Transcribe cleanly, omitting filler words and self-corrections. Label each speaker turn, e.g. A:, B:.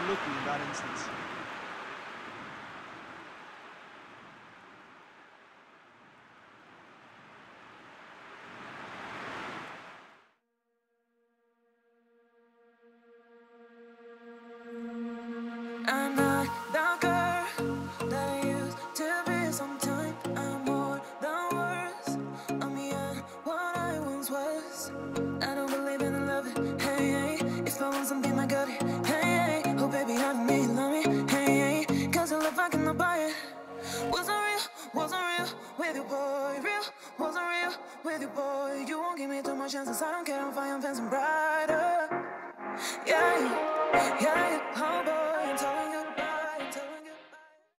A: looking in that instance.
B: I'm not the girl that I used to be. Sometimes I'm more than words. I'm beyond what I once was. I don't believe in love it. Hey, hey. If I want something, I got it. Hey, hey. Oh baby, I need you, love me. Hey, hey. Cause I love I cannot buy it. Wasn't real with you, boy. Real, wasn't real with you, boy. You won't give me too much chances. I don't care if I am fancy brighter. Yeah.